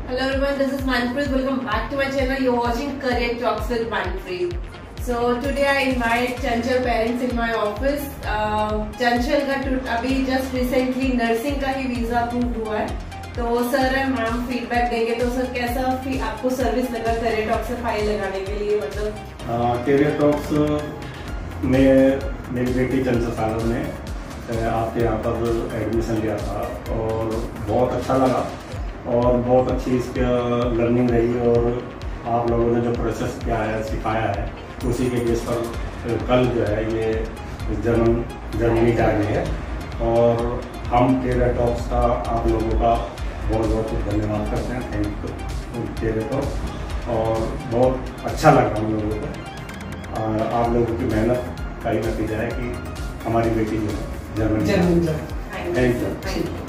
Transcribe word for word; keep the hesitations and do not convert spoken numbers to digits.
Hello everyone, this is Manpreet. Welcome back to my channel. You're watching Career Talks with Manpreet. So today I invite Chanchal parents in my office. Uh, Chanchal का अभी just recently nursing का ही visa approved हुआ है. तो sir है ma'am feedback देंगे. तो sir कैसा आपको सर्विस लगा करियर टॉक्स से फाइल लगाने के लिए? मतलब करियर टॉक्स में मेरी बेटी चंचल सागर ने आपके यहाँ पर एडमिशन लिया था और बहुत अच्छा लगा और बहुत अच्छी इसकी लर्निंग रही और आप लोगों ने जो प्रोसेस किया है सिखाया है उसी के बेस पर कल जो है ये जर्मन जर्मनी जा रही है और हम करियर टॉक्स का आप लोगों का बहुत बहुत धन्यवाद करते हैं। थैंक यू करियर टॉक्स और बहुत अच्छा लगा हम लोगों को। आप लोगों की मेहनत का ही नतीजा है कि हमारी बेटी जो है जर्मनी। Thank you.